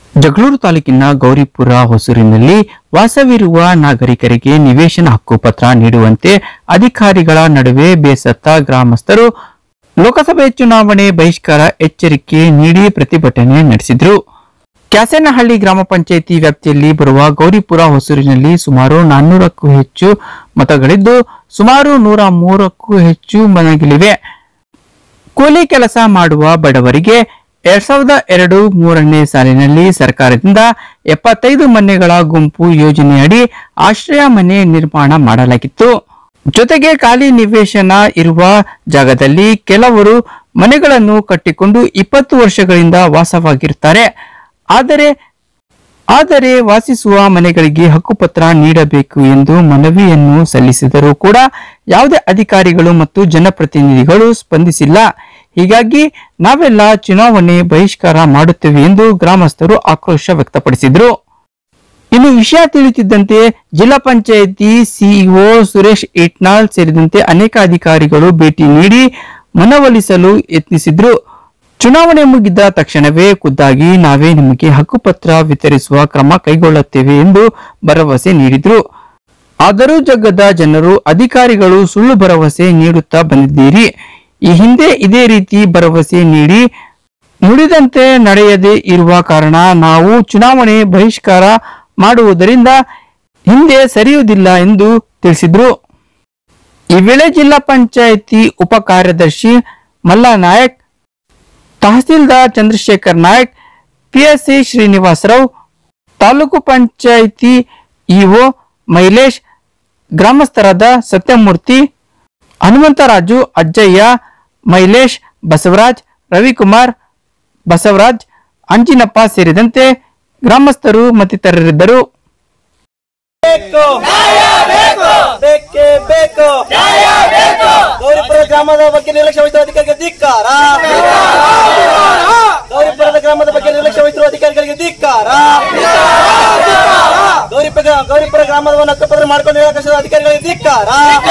ಜಗಳೂರು ತಾಲೂಕಿನ ಗೌರಿಪುರ ಹೊಸೂರಿನಲ್ಲಿ ವಾಸವಿರುವ ನಾಗರಿಕರಿಗೆ ನಿವೇಶನ ಹಕ್ಕುಪತ್ರ ನೀಡುವಂತೆ ಅಧಿಕಾರಿಗಳ ನಡುವೆ ಬೇಸತ್ತ ಗ್ರಾಮಸ್ಥರು ಲೋಕಸಭೆ ಚುನಾವಣೆ ಬಹಿಷ್ಕಾರ ಎಚ್ಚರಿಕೆ ನೀಡಿ ಪ್ರತಿಭಟನೆ ನಡೆಸಿದರು. ಕ್ಯಾಸೇನಹಳ್ಳಿ ಗ್ರಾಮ ಪಂಚಾಯಿತಿ ವ್ಯಾಪ್ತಿಯಲ್ಲಿ ಬರುವ ಗೌರಿಪುರ ಹೊಸೂರಿನಲ್ಲಿ ಸುಮಾರು 400ಕ್ಕೂ ಹೆಚ್ಚು ಮತಗಳಿದ್ದು ಸುಮಾರು 103ಕ್ಕೂ ಹೆಚ್ಚು ಮನೆಗಳಿವೆ. ಕೂಲಿ ಕೆಲಸ ಮಾಡುವ ಬಡವರಿಗೆ 2002-3ನೇ ಸಾಲಿನಲ್ಲಿ ಸರ್ಕಾರದಿಂದ 75 ಮನೆಗಳ ಗುಂಪು ಯೋಜನೆಯಡಿ ಆಶ್ರಯ ಮನೆ ನಿರ್ಮಾಣ ಮಾಡಲಾಗಿತ್ತು. ಜೊತೆಗೆ ಖಾಲಿ ನಿವೇಶನ ಇರುವ ಜಾಗದಲ್ಲಿ ಕೆಲವರು ಮನೆಗಳನ್ನು ಕಟ್ಟಿಕೊಂಡು 20 ವರ್ಷಗಳಿಂದ ವಾಸವಾಗಿರುತ್ತಾರೆ. ಆದರೆ ವಾಸಿಸುವ ಮನೆಗಳಿಗೆ ಹಕ್ಕುಪತ್ರ ನೀಡಬೇಕು ಎಂದು ಮನವಿಯನ್ನು ಸಲ್ಲಿಸಿದರೂ ಕೂಡ ಯಾವುದೇ ಅಧಿಕಾರಿಗಳು ಮತ್ತು ಜನಪ್ರತಿನಿಧಿಗಳು ಸ್ಪಂದಿಸಿಲ್ಲ. ಹೀಗಾಗಿ ನಾವೆಲ್ಲ ಚುನಾವಣೆ ಬಹಿಷ್ಕಾರ ಮಾಡುತ್ತೇವೆ ಎಂದು ಗ್ರಾಮಸ್ಥರು ಆಕ್ರೋಶ ವ್ಯಕ್ತಪಡಿಸಿದರು. ಇನ್ನು ವಿಷಯ ತಿಳಿಯುತ್ತಿದ್ದಂತೆ ಜಿಲ್ಲಾ ಪಂಚಾಯಿತಿ ಸಿಇಒ ಸುರೇಶ್ ಇಟ್ನಾಳ್ ಸೇರಿದಂತೆ ಅನೇಕ ಅಧಿಕಾರಿಗಳು ಭೇಟಿ ನೀಡಿ ಮನವೊಲಿಸಲು ಯತ್ನಿಸಿದ್ರು. ಚುನಾವಣೆ ಮುಗಿದ ತಕ್ಷಣವೇ ಖುದ್ದಾಗಿ ನಾವೇ ನಿಮಗೆ ಹಕ್ಕುಪತ್ರ ವಿತರಿಸುವ ಕ್ರಮ ಕೈಗೊಳ್ಳುತ್ತೇವೆ ಎಂದು ಭರವಸೆ ನೀಡಿದ್ರು. ಆದರೂ ಜಗ್ಗದ ಜನರು ಅಧಿಕಾರಿಗಳು ಸುಳ್ಳು ಭರವಸೆ ನೀಡುತ್ತಾ ಬಂದಿದ್ದೀರಿ. ಈ ಹಿಂದೆ ಇದೇ ರೀತಿ ಭರವಸೆ ನೀಡಿ ನುಡಿದಂತೆ ನಡೆಯದೇ ಇರುವ ಕಾರಣ ನಾವು ಚುನಾವಣೆ ಬಹಿಷ್ಕಾರ ಮಾಡುವುದರಿಂದ ಹಿಂದೆ ಸರಿಯುವುದಿಲ್ಲ ಎಂದು ತಿಳಿಸಿದ್ರು. ಈ ವೇಳೆ ಜಿಲ್ಲಾ ಪಂಚಾಯಿತಿ ಉಪ ಕಾರ್ಯದರ್ಶಿ ಮಲ್ಲಾ ನಾಯಕ್, ತಹಸೀಲ್ದಾರ್ ಚಂದ್ರಶೇಖರ್ ನಾಯಕ್, ಪಿಎಸ್ಸಿ ಶ್ರೀನಿವಾಸರಾವ್, ತಾಲೂಕು ಪಂಚಾಯಿತಿ ಇಒ ಮೈಲೇಶ್, ಗ್ರಾಮಸ್ಥರಾದ ಸತ್ಯಮೂರ್ತಿ, ಹನುಮಂತರಾಜು, ಅಜ್ಜಯ್ಯ, ಮೈಲೇಶ್, ಬಸವರಾಜ್, ರವಿಕುಮಾರ್, ಬಸವರಾಜ್, ಅಂಜಿನಪ್ಪ ಸೇರಿದಂತೆ ಗ್ರಾಮಸ್ಥರು ಮತ್ತಿತರರಿದ್ದರು. ಗೌರಿಪುರ ಗ್ರಾಮದ ಬಗ್ಗೆ ನಿರ್ಲಕ್ಷ್ಯ ವಹಿಸುವ ಅಧಿಕಾರಿಗೆ ಧಿಕ್ಕಾರ. ಗೌರಿಪುರದ ಗ್ರಾಮದ ಬಗ್ಗೆ ನಿರ್ಲಕ್ಷ್ಯ ವಹಿಸುವ ಅಧಿಕಾರಿಗಳಿಗೆ ಧಿಕ್ಕಾರ. ಗೌರಿಪುರ ಗ್ರಾಮವನ್ನು ಹಕ್ಕುಪತ್ರ ಮಾಡಿಕೊಂಡು ನಿರಾಕರಿಸಿದ ಅಧಿಕಾರಿಗಳಿಗೆ ಧಿಕ್ಕಾರ.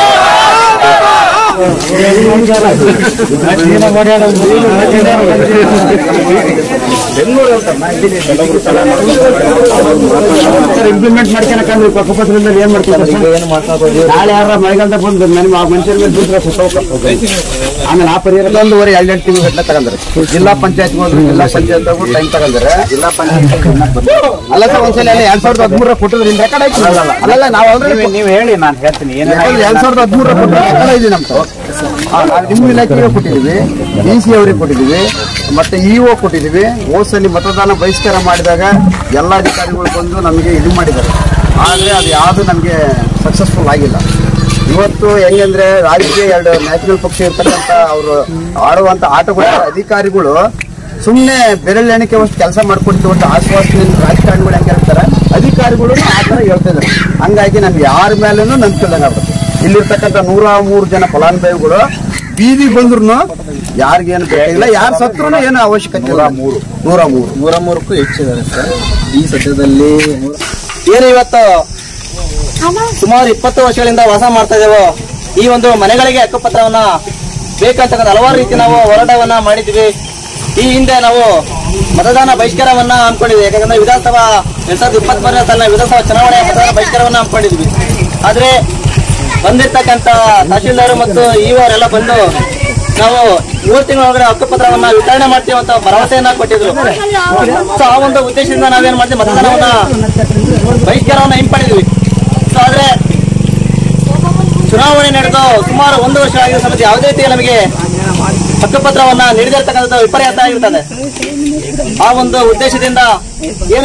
ಇಂಪ್ಲಿಮೆಂಟ್ ಮಾಡ್ಕೊಳಕಂದ್ರೆ ಹಕ್ಕುಪತ್ರದಲ್ಲಿ ಏನ್ ಮಾಡ್ತಾರೆ? ನಾಳೆ ಯಾರ ಮಳೆಗಾಲದ ಬಂದು ನನಗೆ ಆ ಮನುಷ್ಯರ ಮೇಲೆ ದೂರ ಸುತ್ತೋಗ್ತದೆ. ಆಮೇಲೆ ಆ ಪರಿಹಾರ 1.5 ತಿಂಗಳು ಗಟ್ಟಲೆ ತಗೊಂಡ್ರೆ ಜಿಲ್ಲಾ ಪಂಚಾಯತ್ ಜಿಲ್ಲಾ ಪಂಚಾಯತ್ ಟೈಮ್ ತಗೊಂಡ್ರೆ ಜಿಲ್ಲಾ ಪಂಚಾಯತ್ ಅಲ್ಲ ಸರ್. ಒಂದ್ಸಲ 2013 ಕೊಟ್ಟಿದ್ರೆ ನಿಮ್ ರೆಕಾರ್ಡ್ ಆಯ್ತು. ಅಲ್ಲ ನಾವು ಆಲ್ರೆಡಿ ನೀವು ಹೇಳಿ ನಾನು ಹೇಳ್ತೀನಿ. 2013 ಕೊಟ್ಟಿದ್ರೆ ರೆಕಾರ್ಡ್ ಇದೆ ನಮ್ದು. ನಿಮ್ಮ ಇಲಾಖೆಗೆ ಕೊಟ್ಟಿದ್ದೀವಿ, ಡಿಸಿ ಅವರಿಗೆ ಕೊಟ್ಟಿದ್ದೀವಿ, ಮತ್ತೆ ಇಒ ಕೊಟ್ಟಿದ್ದೀವಿ. ಹೋಸಲಿ ಮತದಾನ ಬಹಿಷ್ಕಾರ ಮಾಡಿದಾಗ ಎಲ್ಲ ಅಧಿಕಾರಿಗಳು ಬಂದು ನಮಗೆ ಇದು ಮಾಡಿದ್ದಾರೆ. ಆದರೆ ಅದು ಯಾವುದು ನಮಗೆ ಸಕ್ಸಸ್ಫುಲ್ ಆಗಿಲ್ಲ. ಇವತ್ತು ಹೆಂಗಂದ್ರೆ ರಾಜ್ಯಕ್ಕೆ 2 ನ್ಯಾಷನಲ್ ಪಕ್ಷ ಇರ್ತಕ್ಕಂಥ ಅವರು ಆಡುವಂತ ಆಟಗಳ ಅಧಿಕಾರಿಗಳು ಸುಮ್ಮನೆ ಬೆರಳು ಎಣಿಕೆ ಅಷ್ಟು ಕೆಲಸ ಮಾಡ್ಕೊಡ್ತೀವಿ ಅಂತ ಆಶ್ವಾಸನೆ ರಾಜಕಾರಣಿಗಳು ಹೆಂಗೆ ಹೇಳ್ತಾರೆ, ಅಧಿಕಾರಿಗಳು ಆ ಥರ ಹೇಳ್ತಾ ಇದ್ದಾರೆ. ಹಂಗಾಗಿ ನಮ್ಗೆ ಯಾರ ಮೇಲೂ ನಂಬಿಕೆದಂಗೆ ಆಗ್ತದೆ. ಇಲ್ಲಿರ್ತಕ್ಕಂಥ 103 ಜನ ಫಲಾನುಭವಿಗಳು ಬೀದಿ ಬಂದ್ರು ಯಾರಿಗೇನು ಬೇಕಾಗಿಲ್ಲ, ಯಾರು ಸತ್ರೂ ಏನು ಅವಶ್ಯಕತೆ ಇಲ್ಲ. 103ಕ್ಕೂ ಹೆಚ್ಚಿದ್ದಾರೆ ಸರ್ ಈ ಸದ್ಯದಲ್ಲಿ. ಏನು ಇವತ್ತು ಸುಮಾರು 20 ವರ್ಷಗಳಿಂದ ವಾಸ ಮಾಡ್ತಾ ಇದ್ದೇವೋ ಈ ಒಂದು ಮನೆಗಳಿಗೆ ಹಕ್ಕುಪತ್ರವನ್ನ ಬೇಕಂತಕ್ಕಂಥ ಹಲವಾರು ರೀತಿ ನಾವು ಹೋರಾಟವನ್ನ ಮಾಡಿದ್ವಿ. ಈ ಹಿಂದೆ ನಾವು ಮತದಾನ ಬಹಿಷ್ಕಾರವನ್ನ ಹಮ್ಮಿಕೊಂಡಿದ್ವಿ. ಯಾಕಂದ್ರೆ ವಿಧಾನಸಭಾ 2023ನೇ ಸಾಲಿನ ವಿಧಾನಸಭಾ ಚುನಾವಣೆ ಮತದಾನ ಬಹಿಷ್ಕಾರವನ್ನ ಹಮ್ಮಿಕೊಂಡಿದ್ವಿ. ಆದ್ರೆ ಬಂದಿರ್ತಕ್ಕಂಥ ತಹಶೀಲ್ದಾರ್ ಮತ್ತು ಇಒ ಅವರೆಲ್ಲ ಬಂದು ನಾವು 3 ತಿಂಗಳೊಳಗಡೆ ಹಕ್ಕುಪತ್ರವನ್ನ ವಿತರಣೆ ಮಾಡ್ತೀವಿ ಅಂತ ಭರವಸೆಯನ್ನ ಕೊಟ್ಟಿದ್ರು. ಸೊ ಆ ಒಂದು ಉದ್ದೇಶದಿಂದ ನಾವೇನ್ ಮಾಡ್ತೀವಿ, ಮತದಾನವನ್ನ ಬಹಿಷ್ಕಾರವನ್ನ ಹಿಂಪಡೆದಿದ್ವಿ. ಸೊ ಆದ್ರೆ ಚುನಾವಣೆ ನಡೆದು ಸುಮಾರು 1 ವರ್ಷ ಆಗಿರೋ ಸಮೇತ ಯಾವುದೇ ರೀತಿಯ ನಮಗೆ ಹಕ್ಕುಪತ್ರವನ್ನ ನೀಡಿದಿರ್ತಕ್ಕಂಥದ್ದು ವಿಪರ್ಯಾಸ ಆಗಿರ್ತದೆ. ಆ ಒಂದು ಉದ್ದೇಶದಿಂದ ಏನು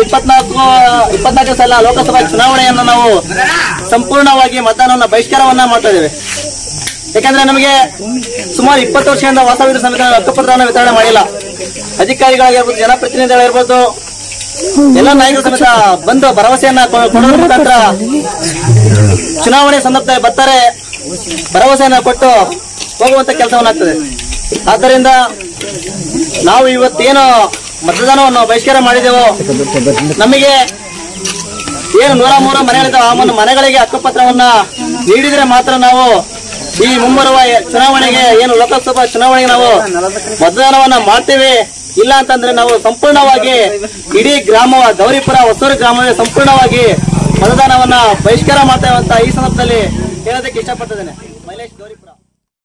2024 ಸಾಲ ಲೋಕಸಭಾ ಚುನಾವಣೆಯನ್ನು ನಾವು ಸಂಪೂರ್ಣವಾಗಿ ಮತದಾನವನ್ನ ಬಹಿಷ್ಕಾರವನ್ನ ಮಾಡ್ತಾ ಇದ್ದೇವೆ. ಯಾಕಂದ್ರೆ ನಮಗೆ ಸುಮಾರು 20 ವರ್ಷದಿಂದ ವಾಸವಿದ್ದ ಸಮೇತ ಹಕ್ಕುಪತ್ರವನ್ನು ವಿತರಣೆ ಮಾಡಿಲ್ಲ. ಅಧಿಕಾರಿಗಳಾಗಿರ್ಬೋದು, ಜನಪ್ರತಿನಿಧಿಗಳಿರ್ಬೋದು, ಎಲ್ಲ ನಾಯಕರು ಸಮೇತ ಬಂದು ಭರವಸೆಯನ್ನ ಕೊಡೋದ್ರ ಮುಖಾಂತರ ಚುನಾವಣೆ ಸಂದರ್ಭದಲ್ಲಿ ಬರ್ತಾರೆ, ಭರವಸೆಯನ್ನ ಕೊಟ್ಟು ಹೋಗುವಂತ ಕೆಲಸವನ್ನಾಗ್ತದೆ. ಆದ್ದರಿಂದ ನಾವು ಇವತ್ತೇನು ಮತದಾನವನ್ನು ಬಹಿಷ್ಕಾರ ಮಾಡಿದೆವೋ ನಮಗೆ ಏನು 103 ಮನೆಗಳಿದ್ದಾವೆ ಆ ಮನೆಗಳಿಗೆ ಹಕ್ಕುಪತ್ರವನ್ನ ನೀಡಿದ್ರೆ ಮಾತ್ರ ನಾವು ಈ ಮುಂಬರುವ ಚುನಾವಣೆಗೆ ಏನು ಲೋಕಸಭಾ ಚುನಾವಣೆಗೆ ನಾವು ಮತದಾನವನ್ನ ಮಾಡ್ತೇವೆ ಇಲ್ಲ ಅಂತಂದ್ರೆ ನಾವು ಸಂಪೂರ್ಣವಾಗಿ ಇಡೀ ಗ್ರಾಮ ಗೌರಿಪುರ ಹೊಸೂರು ಗ್ರಾಮವೇ ಸಂಪೂರ್ಣವಾಗಿ ಮತದಾನವನ್ನ ಬಹಿಷ್ಕಾರ ಮಾಡ್ತೇವೆ ಅಂತ ಈ ಸಂದರ್ಭದಲ್ಲಿ ಹೇಳೋದಕ್ಕೆ ಇಷ್ಟಪಡ್ತಿದ್ದೇನೆ. ಮೈಲೇಶ್, ಗೌರಿಪುರ.